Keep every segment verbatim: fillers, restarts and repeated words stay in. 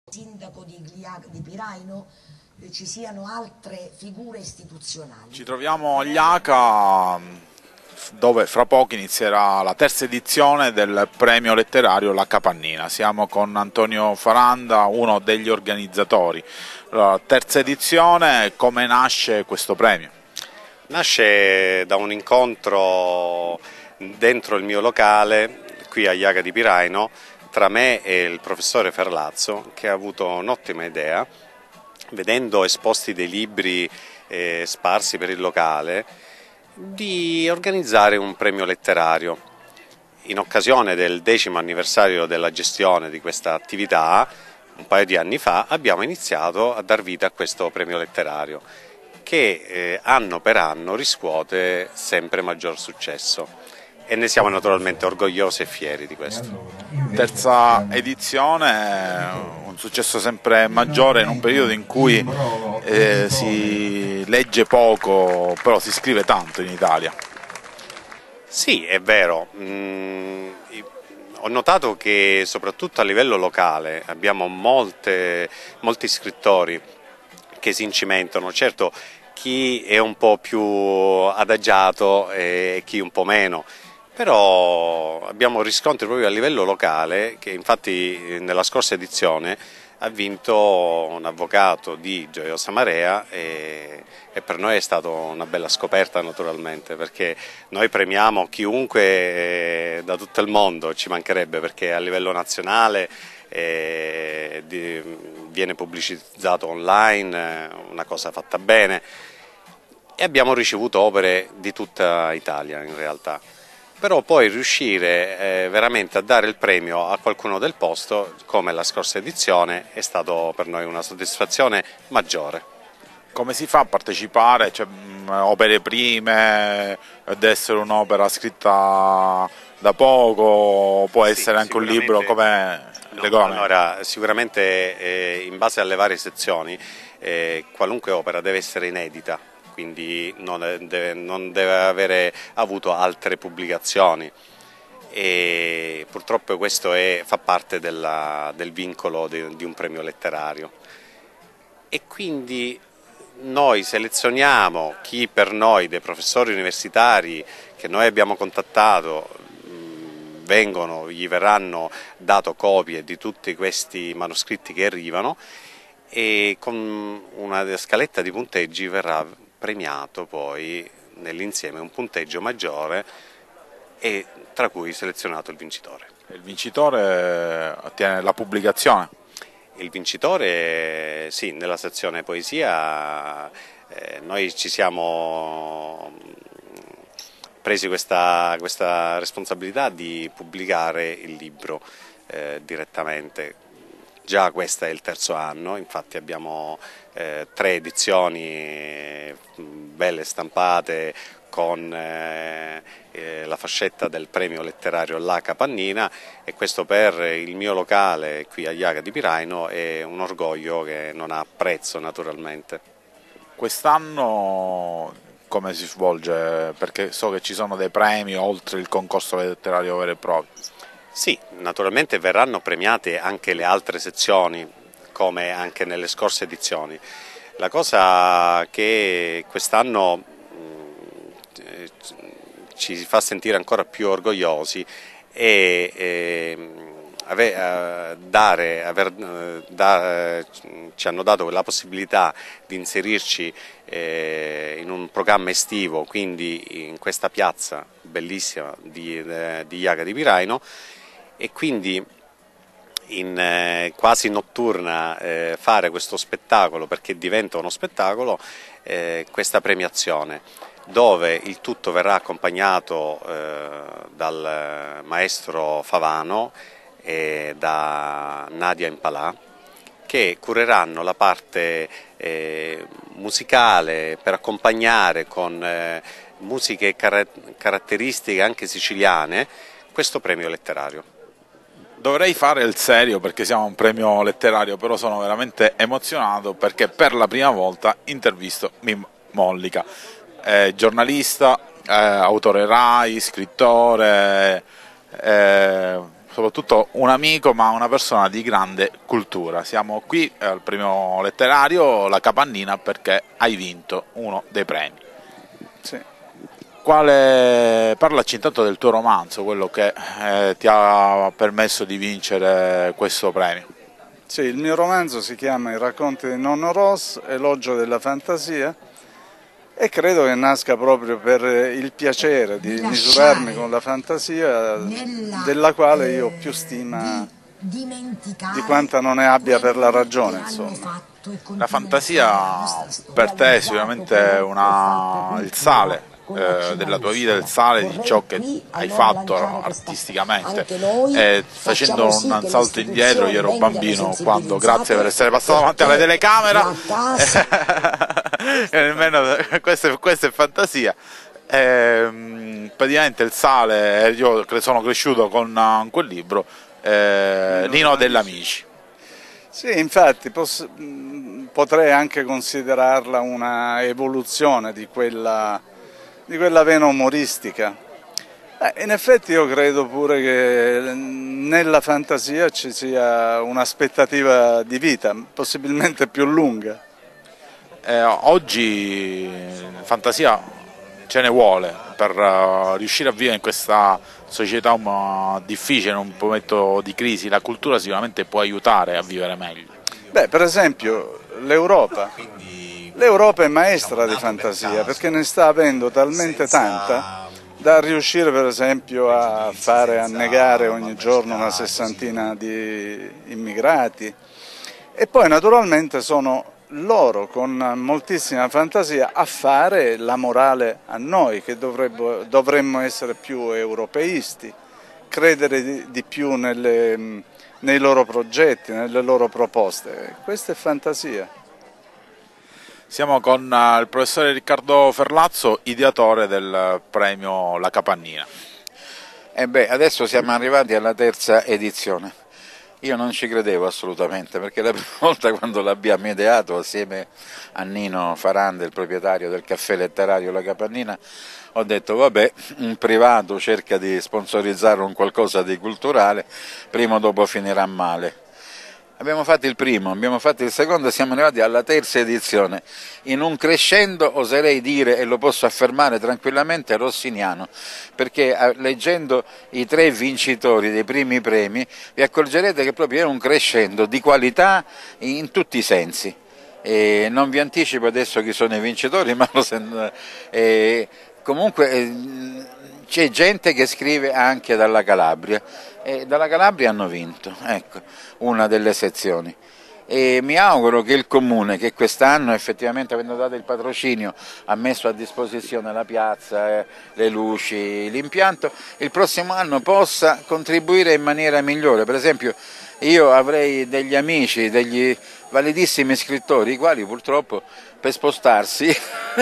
Sindaco di Gliaca di Piraino eh, ci siano altre figure istituzionali. Ci troviamo a Gliaca, dove fra poco inizierà la terza edizione del premio letterario La Capannina. Siamo con Antonio Faranda, uno degli organizzatori. La terza edizione, come nasce questo premio? Nasce da un incontro dentro il mio locale, qui a Gliaca di Piraino, tra me e il professore Ferlazzo, che ha avuto un'ottima idea, vedendo esposti dei libri eh, sparsi per il locale, di organizzare un premio letterario. In occasione del decimo anniversario della gestione di questa attività, un paio di anni fa, abbiamo iniziato a dar vita a questo premio letterario, che eh, anno per anno riscuote sempre maggior successo. E ne siamo naturalmente orgogliosi e fieri di questo. Terza edizione, un successo sempre maggiore in un periodo in cui eh, si legge poco, però si scrive tanto in Italia. Sì, è vero. Mm, ho notato che soprattutto a livello locale abbiamo molte, molti scrittori che si incimentano. Certo, chi è un po' più adagiato e chi un po' meno. Però abbiamo riscontri proprio a livello locale, che infatti nella scorsa edizione ha vinto un avvocato di Gioiosa Marea e, e per noi è stata una bella scoperta naturalmente, perché noi premiamo chiunque da tutto il mondo, ci mancherebbe, perché a livello nazionale eh, di, viene pubblicizzato online, una cosa fatta bene, e abbiamo ricevuto opere di tutta Italia in realtà. Però poi riuscire eh, veramente a dare il premio a qualcuno del posto, come la scorsa edizione, è stato per noi una soddisfazione maggiore. Come si fa a partecipare? Cioè, mh, opere prime, deve essere un'opera scritta da poco, può essere sì, anche un libro, come no, allora, sicuramente eh, in base alle varie sezioni eh, qualunque opera deve essere inedita. Quindi non deve, non deve avere avuto altre pubblicazioni e purtroppo questo è, fa parte della, del vincolo di, di un premio letterario. E quindi noi selezioniamo chi per noi, dei professori universitari che noi abbiamo contattato, vengono, gli verranno dato copie di tutti questi manoscritti che arrivano e con una scaletta di punteggi verrà premiato poi nell'insieme un punteggio maggiore e tra cui selezionato il vincitore. Il vincitore ottiene la pubblicazione? Il vincitore, sì, nella sezione poesia eh, noi ci siamo presi questa, questa responsabilità di pubblicare il libro eh, direttamente. Già questo è il terzo anno, infatti abbiamo eh, tre edizioni belle stampate con eh, eh, la fascetta del premio letterario La Capannina, e questo per il mio locale qui a Gliaca di Piraino è un orgoglio che non ha prezzo naturalmente. Quest'anno come si svolge? Perché so che ci sono dei premi oltre il concorso letterario vero e proprio. Sì, naturalmente verranno premiate anche le altre sezioni, come anche nelle scorse edizioni. La cosa che quest'anno ci fa sentire ancora più orgogliosi è dare, aver, da, ci hanno dato la possibilità di inserirci in un programma estivo, quindi in questa piazza bellissima di, di Gliaca di Piraino, e quindi in eh, quasi notturna eh, fare questo spettacolo, perché diventa uno spettacolo, eh, questa premiazione, dove il tutto verrà accompagnato eh, dal maestro Favano e da Nadia Impalà, che cureranno la parte eh, musicale per accompagnare con eh, musiche car caratteristiche anche siciliane questo premio letterario. Dovrei fare il serio perché siamo a un premio letterario, però sono veramente emozionato perché per la prima volta intervisto Mimmo Mollica, eh, giornalista, eh, autore RAI, scrittore, eh, soprattutto un amico, ma una persona di grande cultura. Siamo qui al premio letterario La Capannina perché hai vinto uno dei premi. Sì. Quale... Parlaci intanto del tuo romanzo, quello che eh, ti ha permesso di vincere questo premio. Sì, il mio romanzo si chiama I racconti di Nonno Ross, elogio della fantasia, e credo che nasca proprio per il piacere di misurarmi con la fantasia, della quale io ho più stima di quanta non ne abbia per la ragione, insomma. La fantasia per te è sicuramente una... il sale eh, della tua vita, il sale di ciò che hai fatto artisticamente. E facendo un salto indietro, io ero bambino quando, grazie per essere passato davanti alla telecamera, e nemmeno questa, questa è fantasia. E, praticamente il sale, io sono cresciuto con quel libro, eh, Nino dell'Amici. Sì, infatti posso, potrei anche considerarla una evoluzione di quella, di quella vena umoristica. Eh, in effetti io credo pure che nella fantasia ci sia un'aspettativa di vita, possibilmente più lunga. Eh, oggi fantasia ce ne vuole per uh, riuscire a vivere in questa società um, difficile, in un momento di crisi. La cultura sicuramente può aiutare a vivere meglio. Beh, per esempio l'Europa. L'Europa è maestra di fantasia perché ne sta avendo talmente tanta da riuscire per esempio a fare annegare ogni giorno una sessantina di immigrati, e poi naturalmente sono loro con moltissima fantasia a fare la morale a noi che dovremmo essere più europeisti, credere di, di più nelle, nei loro progetti, nelle loro proposte. Questa è fantasia. Siamo con il professore Riccardo Ferlazzo, ideatore del premio La Capannina. E beh, adesso siamo arrivati alla terza edizione. Io non ci credevo assolutamente, perché la prima volta quando l'abbiamo ideato assieme a Nino Faranda, il proprietario del caffè letterario La Capannina, ho detto vabbè, un privato cerca di sponsorizzare un qualcosa di culturale, prima o dopo finirà male. Abbiamo fatto il primo, abbiamo fatto il secondo e siamo arrivati alla terza edizione, in un crescendo, oserei dire, e lo posso affermare tranquillamente, rossiniano, perché leggendo i tre vincitori dei primi premi vi accorgerete che proprio è un crescendo di qualità in tutti i sensi. E non vi anticipo adesso chi sono i vincitori, ma lo sento, e comunque eh, c'è gente che scrive anche dalla Calabria, e dalla Calabria hanno vinto, ecco, una delle sezioni. E mi auguro che il Comune, che quest'anno effettivamente, avendo dato il patrocinio, ha messo a disposizione la piazza, eh, le luci, l'impianto, il prossimo anno possa contribuire in maniera migliore. Per esempio io avrei degli amici, degli validissimi scrittori, i quali purtroppo per spostarsi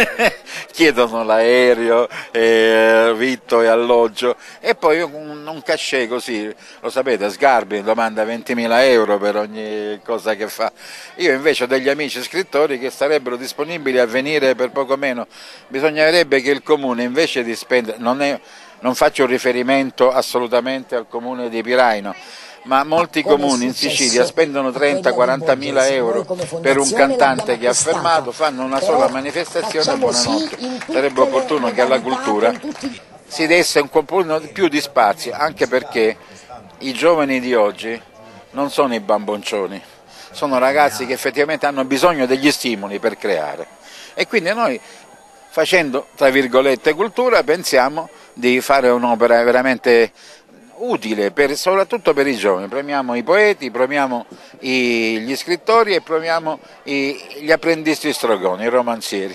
chiedono l'aereo, eh, vitto e alloggio, e poi un, un cachet così, lo sapete, Sgarbi domanda ventimila euro per ogni cosa che fa. Io invece ho degli amici scrittori che sarebbero disponibili a venire per poco meno. Bisognerebbe che il Comune, invece di spendere, non, è, non faccio riferimento assolutamente al Comune di Piraino, ma molti comuni in Sicilia spendono trenta quaranta mila euro per un cantante che ha fermato, fanno una sola manifestazione e buonanotte. Sarebbe opportuno che alla cultura si desse un po' più di spazio, anche perché i giovani di oggi non sono i bamboncioni, sono ragazzi che effettivamente hanno bisogno degli stimoli per creare, e quindi noi, facendo tra virgolette cultura, pensiamo di fare un'opera veramente utile, per, soprattutto per i giovani. Premiamo i poeti, premiamo i, gli scrittori e premiamo i, gli apprendisti strogoni, i romanzieri.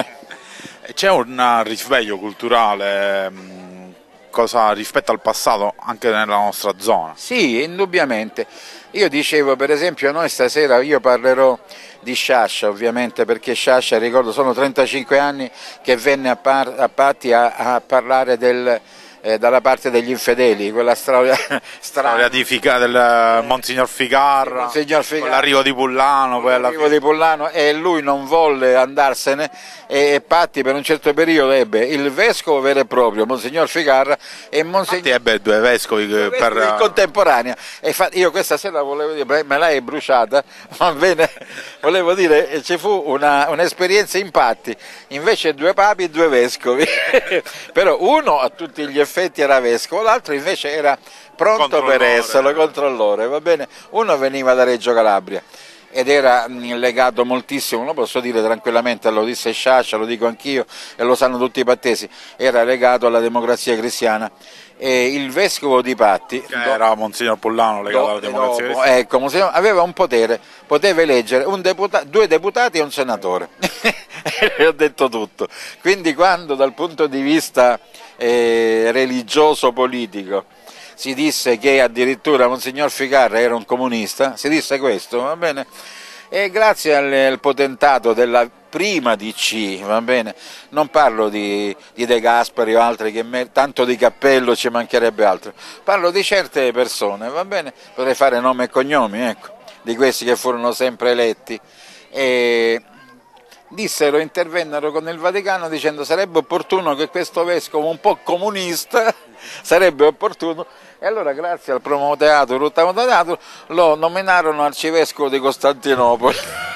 C'è un risveglio culturale cosa, rispetto al passato anche nella nostra zona? Sì, indubbiamente. Io dicevo, per esempio, noi stasera, io parlerò di Sciascia, ovviamente, perché Sciascia, ricordo, sono trentacinque anni che venne a, par, a Patti a, a parlare del eh, dalla parte degli infedeli, quella storia storia di Fica, del Monsignor Ficarra, Monsignor Ficarra, l'arrivo di Pullano, poi alla l'arrivo fine... di Pullano, e lui non volle andarsene, e, e Patti per un certo periodo ebbe il vescovo vero e proprio, Monsignor Ficarra, e Monsignor... Patti ebbe due vescovi, due vescovi per... in contemporanea, e fa... io questa sera volevo dire, me l'hai bruciata, va bene, volevo dire, ci fu un'esperienza in Patti, invece due papi e due vescovi, però uno a tutti gli effetti era vescovo, l'altro invece era pronto per esserlo, controllore, va bene? Uno veniva da Reggio Calabria ed era legato moltissimo, lo posso dire tranquillamente, lo disse Sciascia, lo dico anch'io e lo sanno tutti i pattesi, era legato alla Democrazia Cristiana. E il vescovo di Patti, che era Monsignor Pullano legato do, alla Democrazia dopo, Cristiana, ecco, Monsignor, aveva un potere, poteva eleggere un deputa, due deputati e un senatore, e ho detto tutto. Quindi quando dal punto di vista eh, religioso politico si disse che addirittura Monsignor Ficarra era un comunista, si disse questo, va bene? E grazie al, al potentato della prima D C, va bene? Non parlo di, di De Gasperi o altri, che me, tanto di cappello ci mancherebbe altro, parlo di certe persone, va bene? Potrei fare nome e cognomi, ecco, di questi che furono sempre eletti, e dissero, intervennero con il Vaticano dicendo sarebbe opportuno che questo vescovo un po' comunista, sarebbe opportuno, e allora grazie al promoteato, l'ottavo teatro, lo nominarono arcivescovo di Costantinopoli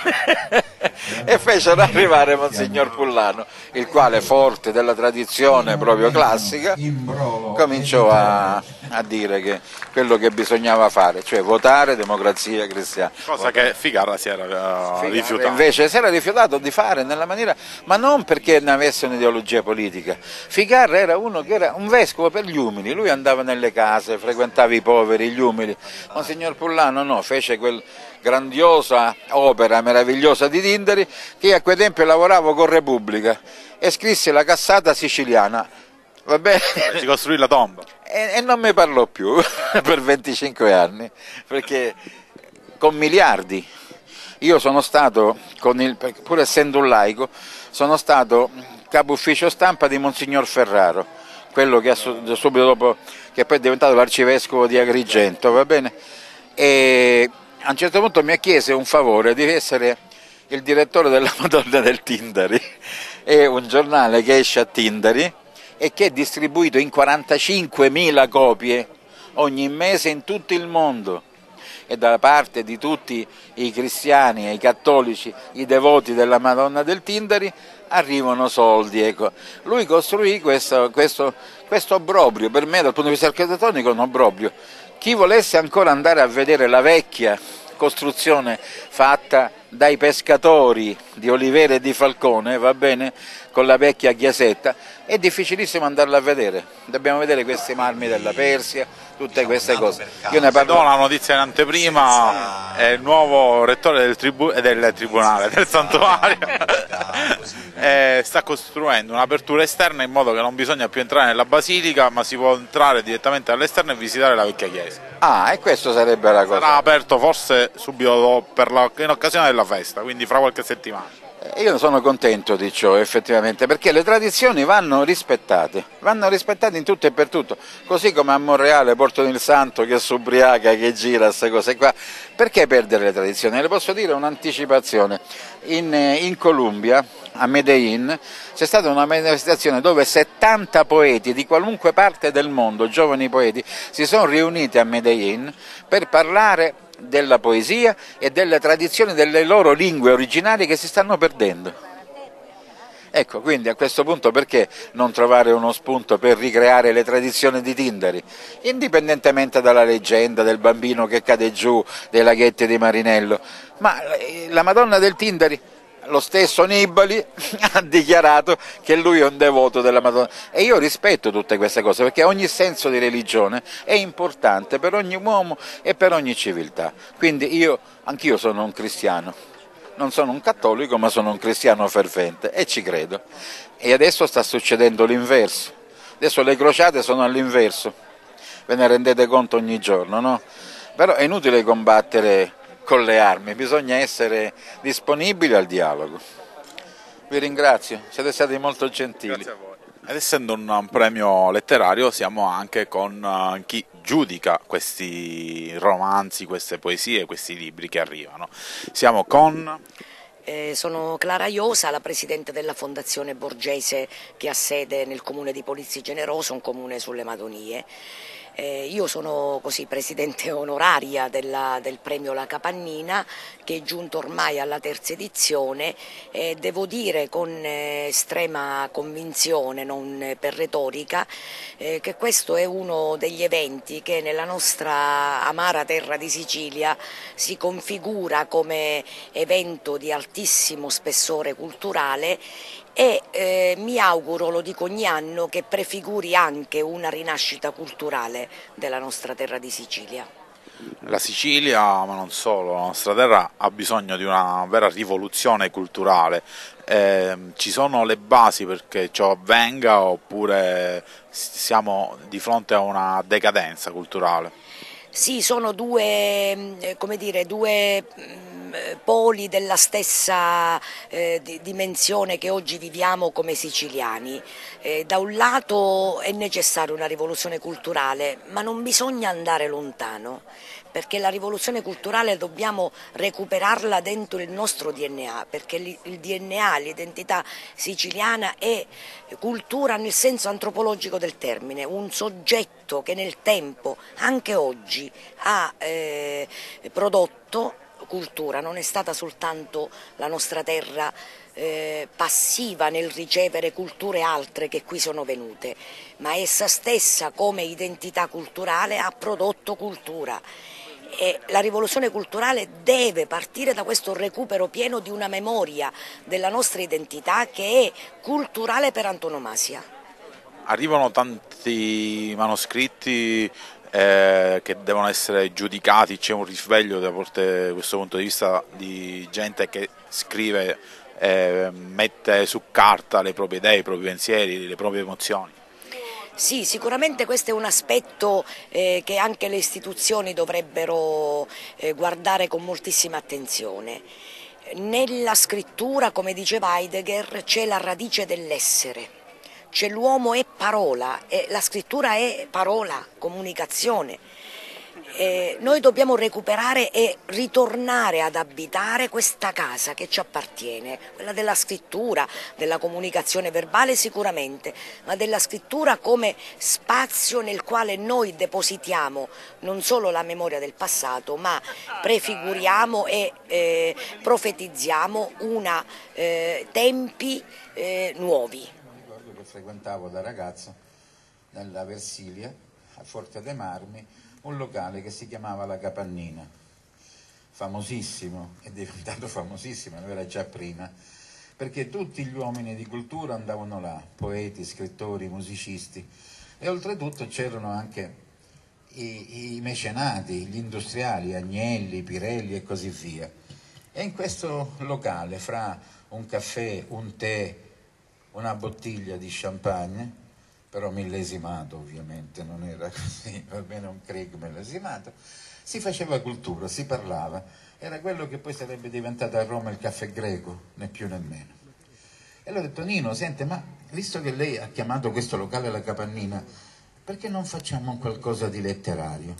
e fecero arrivare Monsignor Pullano, il quale, forte della tradizione proprio classica, cominciò a, a dire che quello che bisognava fare, cioè votare Democrazia Cristiana. Cosa che Ficarra si era uh, Ficarra rifiutato. Invece si era rifiutato di fare nella maniera, ma non perché ne avesse un'ideologia politica. Ficarra era uno che era un vescovo per gli umili, lui andava nelle case, frequentava i poveri, gli umili. Monsignor Pullano no, fece quel grandiosa opera meravigliosa di Tindari, che a quel tempo lavoravo con Repubblica e scrisse la cassata siciliana, va bene? Si costruì la tomba. E, e non mi parlò più per venticinque anni, perché con miliardi, io sono stato, con il, pur essendo un laico, sono stato capo ufficio stampa di Monsignor Ferraro, quello che ha subito dopo, che poi è diventato l'arcivescovo di Agrigento, va bene? E a un certo punto mi ha chiesto un favore di essere il direttore della Madonna del Tindari, è un giornale che esce a Tindari e che è distribuito in quarantacinquemila copie ogni mese in tutto il mondo, e da parte di tutti i cristiani e i cattolici, i devoti della Madonna del Tindari, arrivano soldi. Ecco. Lui costruì questo, questo, questo obbrobrio, per me dal punto di vista architettonico un obbrobrio. Chi volesse ancora andare a vedere la vecchia costruzione fatta dai pescatori di Olivera e di Falcone, va bene, con la vecchia chiesetta, è difficilissimo andarla a vedere, dobbiamo vedere questi marmi della Persia, tutte queste cose. Io ne parlo... Do una notizia in anteprima, è il nuovo rettore del, tribu... del tribunale, del santuario, eh, sta costruendo un'apertura esterna in modo che non bisogna più entrare nella basilica, ma si può entrare direttamente all'esterno e visitare la vecchia chiesa. Ah, e questo sarebbe la cosa. Sarà aperto forse subito per la... in occasione della festa, quindi fra qualche settimana. Io sono contento di ciò effettivamente, perché le tradizioni vanno rispettate, vanno rispettate in tutto e per tutto, così come a Monreale portano il santo che si ubriaca, che gira, queste cose qua. Perché perdere le tradizioni? Le posso dire un'anticipazione, in, in Colombia, a Medellin, c'è stata una manifestazione dove settanta poeti di qualunque parte del mondo, giovani poeti, si sono riuniti a Medellin per parlare della poesia e delle tradizioni delle loro lingue originarie che si stanno perdendo. Ecco, quindi a questo punto perché non trovare uno spunto per ricreare le tradizioni di Tindari, indipendentemente dalla leggenda del bambino che cade giù, dei laghetti di Marinello, ma la Madonna del Tindari, lo stesso Nibali ha dichiarato che lui è un devoto della Madonna, e io rispetto tutte queste cose, perché ogni senso di religione è importante per ogni uomo e per ogni civiltà. Quindi io, anch'io sono un cristiano, non sono un cattolico ma sono un cristiano fervente e ci credo. E adesso sta succedendo l'inverso, adesso le crociate sono all'inverso, ve ne rendete conto ogni giorno, no? Però è inutile combattere con le armi, bisogna essere disponibili al dialogo. Vi ringrazio, siete stati molto gentili. Grazie a voi. Ed essendo un premio letterario siamo anche con chi giudica questi romanzi, queste poesie, questi libri che arrivano. Siamo con... Eh, sono Clara Iosa, la presidente della Fondazione Borgese che ha sede nel comune di Polizzi Generoso, un comune sulle Madonie. Eh, io sono così presidente onoraria della, del premio La Capannina, che è giunto ormai alla terza edizione, e devo dire con eh, estrema convinzione, non per retorica, eh, che questo è uno degli eventi che nella nostra amara terra di Sicilia si configura come evento di altissimo spessore culturale e eh, mi auguro, lo dico ogni anno, che prefiguri anche una rinascita culturale della nostra terra di Sicilia. La Sicilia, ma non solo, la nostra terra ha bisogno di una vera rivoluzione culturale. Eh, ci sono le basi perché ciò avvenga oppure siamo di fronte a una decadenza culturale? Sì, sono due, come dire, due poli della stessa eh, dimensione che oggi viviamo come siciliani. Eh, da un lato è necessaria una rivoluzione culturale, ma non bisogna andare lontano, perché la rivoluzione culturale dobbiamo recuperarla dentro il nostro D N A, perché il D N A, l'identità siciliana è cultura nel senso antropologico del termine, un soggetto che nel tempo, anche oggi, ha eh, prodotto cultura, non è stata soltanto la nostra terra eh, passiva nel ricevere culture altre che qui sono venute, ma essa stessa come identità culturale ha prodotto cultura. E la rivoluzione culturale deve partire da questo recupero pieno di una memoria della nostra identità che è culturale per antonomasia. Arrivano tanti manoscritti eh, che devono essere giudicati, c'è un risveglio da parte, da questo punto di vista, di gente che scrive, eh, mette su carta le proprie idee, i propri pensieri, le proprie emozioni. Sì, sicuramente questo è un aspetto eh, che anche le istituzioni dovrebbero eh, guardare con moltissima attenzione. Nella scrittura, come diceva Heidegger, c'è la radice dell'essere, c'è l'uomo è parola, e la scrittura è parola, comunicazione. Eh, noi dobbiamo recuperare e ritornare ad abitare questa casa che ci appartiene, quella della scrittura, della comunicazione verbale sicuramente, ma della scrittura come spazio nel quale noi depositiamo non solo la memoria del passato, ma prefiguriamo e eh, profetizziamo una eh, tempi eh, nuovi. Ricordo che frequentavo da ragazzo nella Versilia, a Forte dei Marmi, un locale che si chiamava La Capannina, famosissimo, è diventato famosissimo, lo era già prima, perché tutti gli uomini di cultura andavano là, poeti, scrittori, musicisti, e oltretutto c'erano anche i, i mecenati, gli industriali, Agnelli, Pirelli e così via. E in questo locale, fra un caffè, un tè, una bottiglia di champagne, però millesimato ovviamente, non era così, va bene un Krieg millesimato, si faceva cultura, si parlava, era quello che poi sarebbe diventato a Roma il caffè greco, né più né meno. E allora ho detto: Nino, sente, ma visto che lei ha chiamato questo locale La Capannina, perché non facciamo un qualcosa di letterario?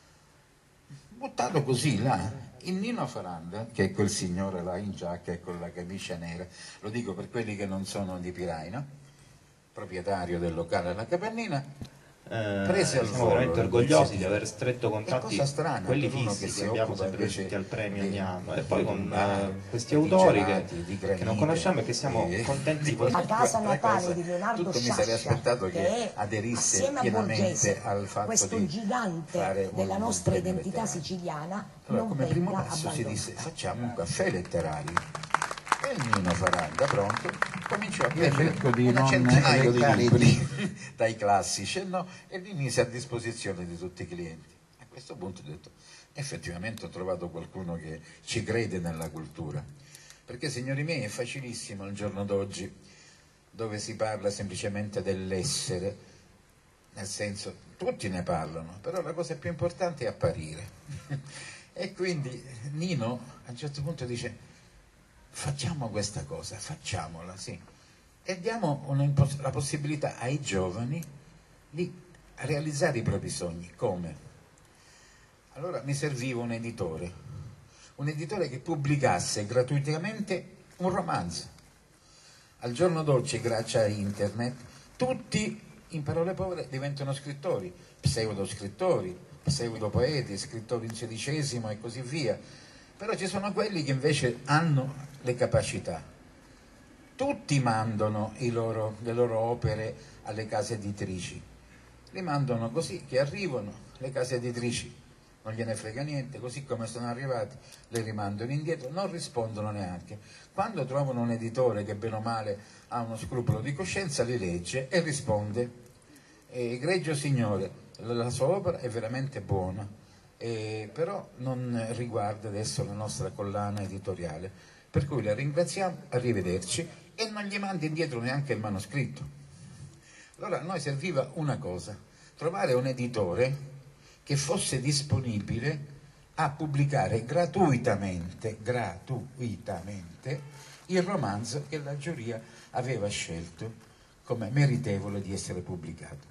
Buttato così là, il Nino Faranda, che è quel signore là in giacca e con la camicia nera, lo dico per quelli che non sono di Pirai, no? Proprietario del locale La Capannina, eh, prese al siamo volo, veramente orgogliosi di aver stretto contatti, strana, quelli che fissi si che abbiamo occupa sempre riusciti al premio di, ogni anno, e poi con bar, uh, questi di autori gelati, che, di che granite, non conosciamo e che siamo di, contenti di La casa natale di Leonardo tutto mi Sciascia, sarei aspettato che, che aderisse assieme a pienamente Borgese, al fatto questo di gigante fare della un, nostra un identità letterario. siciliana, Allora, non come primo venga passo si disse: abbandonata. facciamo un caffè letterario. E il Nino Faranda, pronto, cominciò a prendere di una non centinaio di elencare libri dai classici, no? E li mise a disposizione di tutti i clienti. A questo punto ho detto: effettivamente ho trovato qualcuno che ci crede nella cultura, perché, signori miei, è facilissimo al giorno d'oggi, dove si parla semplicemente dell'essere, nel senso, tutti ne parlano, però la cosa più importante è apparire. E quindi Nino a un certo punto dice: facciamo questa cosa, facciamola, sì. e diamo una, la possibilità ai giovani di realizzare i propri sogni. Come? Allora mi serviva un editore, un editore che pubblicasse gratuitamente un romanzo. Al giorno d'oggi, grazie a internet, tutti, in parole povere, diventano scrittori, pseudoscrittori, pseudopoeti, scrittori in sedicesimo e così via. Però ci sono quelli che invece hanno le capacità. Tutti mandano i loro, le loro opere alle case editrici, li mandano così che arrivano, le case editrici non gliene frega niente, così come sono arrivati le rimandano indietro, non rispondono neanche. Quando trovano un editore che bene o male ha uno scrupolo di coscienza, li legge e risponde: egregio signore, la sua opera è veramente buona, eh, però non riguarda adesso la nostra collana editoriale, per cui la ringraziamo, arrivederci, e non gli manda indietro neanche il manoscritto. Allora a noi serviva una cosa: trovare un editore che fosse disponibile a pubblicare gratuitamente, gratuitamente il romanzo che la giuria aveva scelto come meritevole di essere pubblicato.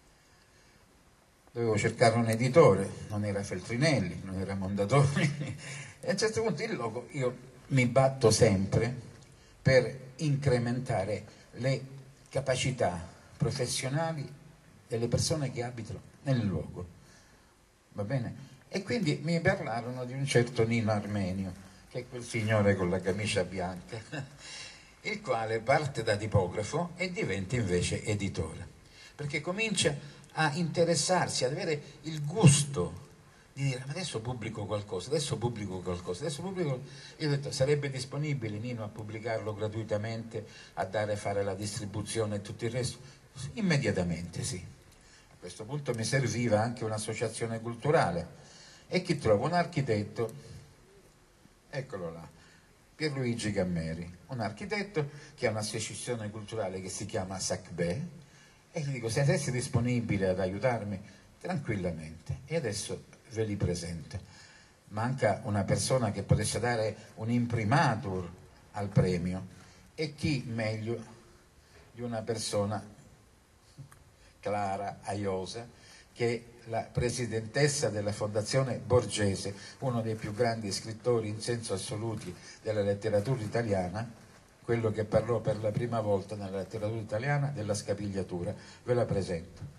Dovevo cercare un editore, non era Feltrinelli, non era Mondadori, e a un certo punto il logo, io mi batto sempre per incrementare le capacità professionali delle persone che abitano nel luogo, va bene? E quindi mi parlarono di un certo Nino Armenio, che è quel signore con la camicia bianca, il quale parte da tipografo e diventa invece editore, perché comincia a interessarsi, ad avere il gusto di dire: ma adesso pubblico qualcosa, adesso pubblico qualcosa, adesso pubblico... Io ho detto: sarebbe disponibile Nino a pubblicarlo gratuitamente, a dare, fare la distribuzione e tutto il resto? Immediatamente sì. A questo punto mi serviva anche un'associazione culturale, e chi trova? Un architetto, eccolo là, Pierluigi Gammeri, un architetto che ha un'associazione culturale che si chiama SACBE, e gli dico: se sei disponibile ad aiutarmi, tranquillamente. E adesso ve li presento. Manca una persona che potesse dare un imprimatur al premio, e chi meglio di una persona, Clara Aiosa, che è la presidentessa della Fondazione Borgese, uno dei più grandi scrittori in senso assoluti della letteratura italiana, quello che parlò per la prima volta nella letteratura italiana della scapigliatura. Ve la presento.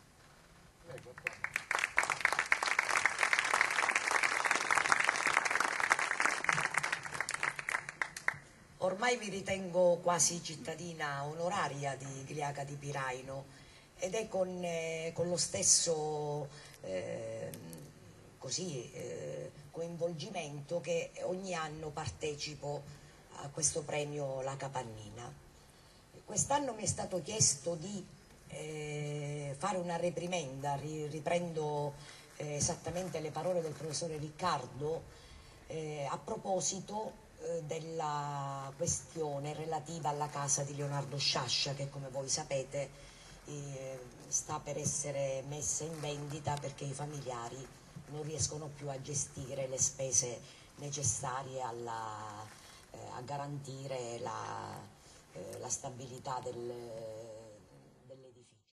Ormai mi ritengo quasi cittadina onoraria di Gliaca di Piraino, ed è con, eh, con lo stesso eh, così, eh, coinvolgimento che ogni anno partecipo a questo premio La Capannina. Quest'anno mi è stato chiesto di eh, fare una reprimenda, ri, riprendo eh, esattamente le parole del professore Riccardo, eh, a proposito della questione relativa alla casa di Leonardo Sciascia, che come voi sapete eh, sta per essere messa in vendita perché i familiari non riescono più a gestire le spese necessarie alla, eh, a garantire la, eh, la stabilità del,